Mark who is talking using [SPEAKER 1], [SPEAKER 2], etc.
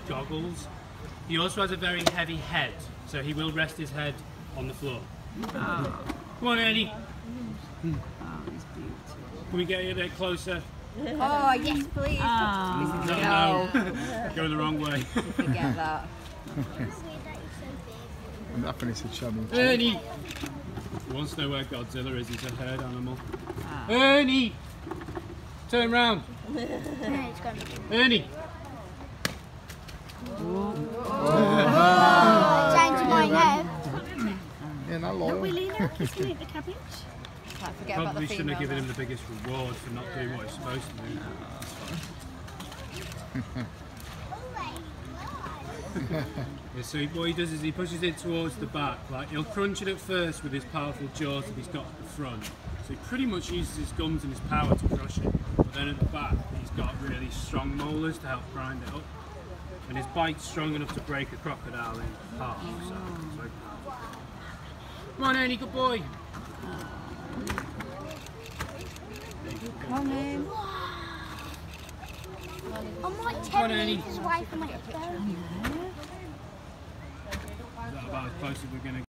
[SPEAKER 1] goggles. He also has a very heavy head, so he will rest his head on the floor.
[SPEAKER 2] Oh.
[SPEAKER 1] Come on, Ernie.
[SPEAKER 2] Oh, he's beautiful.
[SPEAKER 1] Can we get you a bit closer?
[SPEAKER 3] Oh, yes, please.
[SPEAKER 2] Oh.
[SPEAKER 1] No. Go the wrong way.
[SPEAKER 3] Forget that.
[SPEAKER 4] I'm laughing, it's a chubby.
[SPEAKER 1] Ernie! He wants to know where Godzilla is. He's a herd animal.
[SPEAKER 2] Ah.
[SPEAKER 1] Ernie! Turn round. Ernie!
[SPEAKER 5] Changing my name.
[SPEAKER 4] Yeah, not long.
[SPEAKER 5] Will you now kiss me at the cabbage?
[SPEAKER 3] Can't forget about the
[SPEAKER 1] Probably shouldn't have given
[SPEAKER 3] female.
[SPEAKER 1] him the biggest reward for not doing what he's supposed to do. Yeah, so what he does is he pushes it towards the back. Like he'll crunch it at first with his powerful jaws that he's got at the front. So he pretty much uses his gums and his power to crush it. But then at the back, he's got really strong molars to help grind it up. And his bite's strong enough to break a crocodile in half. So it's very powerful. Come on, Ernie, good boy.
[SPEAKER 3] Come in.
[SPEAKER 5] I'm like
[SPEAKER 1] Come on,
[SPEAKER 5] 10
[SPEAKER 1] Ernie.
[SPEAKER 5] metres away from it.
[SPEAKER 1] Is that about as close as we're going to